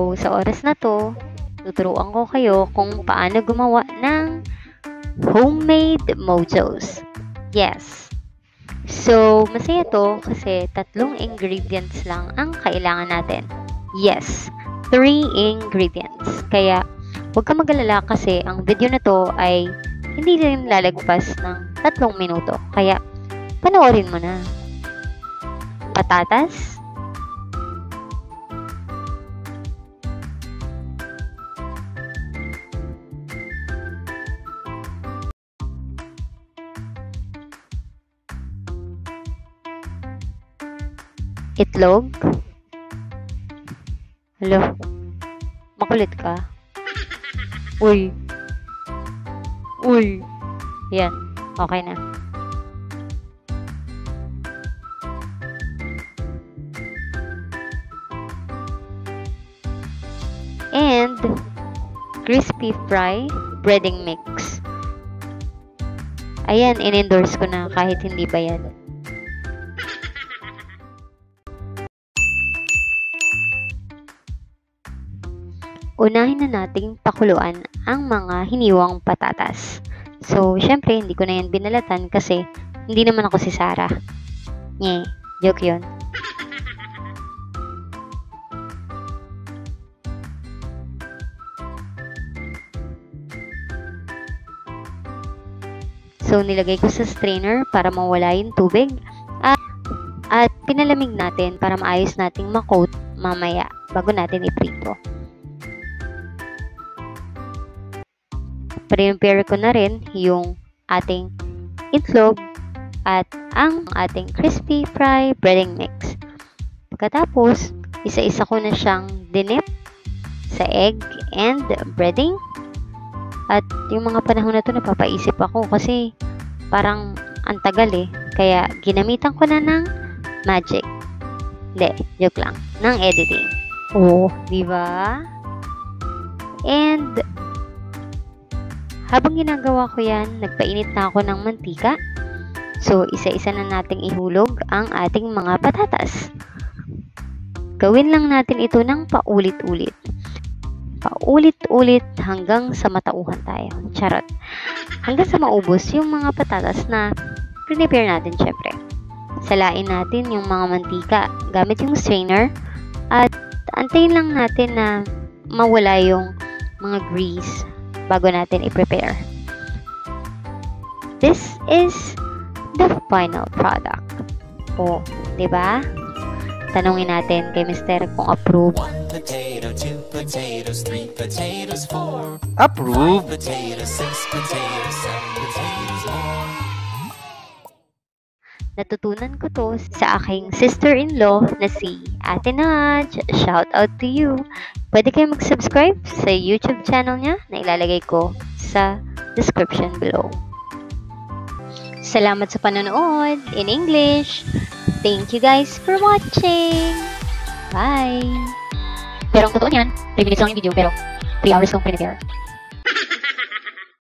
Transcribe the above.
So, sa oras na to, tuturuan ko kayo kung paano gumawa ng homemade mojos. Yes. So, masaya to kasi 3 ingredients lang ang kailangan natin. Yes, 3 ingredients. Kaya, huwag ka mag-alala kasi ang video na to ay hindi rin lalagpas ng 3 minuto. Kaya, panoorin mo na. Patatas, itlog. Hello? Makulit ka? Uy. Uy. Yan. Okay na. And crispy fry breading mix. Ayan, in-endorse ko na kahit hindi bayad. Unahin na nating pakuluan ang mga hiniwang patatas. So, syempre, hindi ko na yan binalatan kasi hindi naman ako si Sarah. Nye, joke yun. So, nilagay ko sa strainer para mawala yung tubig. At pinalamig natin para maayos nating makoat mamaya bago natin iprito. Prepare ko na rin yung ating itlog at ang ating crispy fry breading mix. Pagkatapos, isa-isa ko na siyang dinip sa egg and breading. At yung mga panahon na to napapaisip ako kasi parang antagal eh. Kaya ginamitan ko na ng magic. Hindi, joke lang. Ng editing. Oh, diba? And habang ginagawa ko yan, nagpainit na ako ng mantika. So, isa-isa na nating ihulog ang ating mga patatas. Gawin lang natin ito ng paulit-ulit. Paulit-ulit hanggang sa matauhan tayo. Charot. Hanggang sa maubos yung mga patatas na prepare natin syempre. Salain natin yung mga mantika gamit yung strainer at antayin lang natin na mawala yung mga grease bago natin i-prepare. This is the final product. O, diba? Tanungin natin kay Mr. kung approve. 1 potato, 2 potatoes, 3 potatoes, 4. Approve. 5 potatoes, 6 potatoes, 7 potatoes more. Natutunan ko to sa aking sister-in-law na si Ate Naj. Shout out to you. Pwede kayo mag-subscribe sa YouTube channel niya na ilalagay ko sa description below. Salamat sa panonood in English. Thank you guys for watching. Bye! Pero ang totoo niyan, 3 minutes lang yung video pero 3 hours kong prepare.